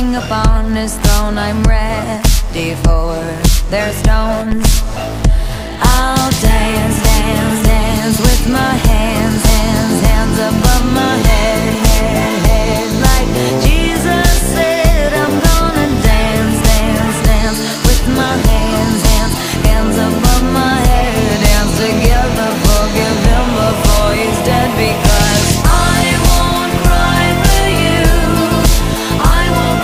king upon his throne. I'm ready for their stones. I'll dance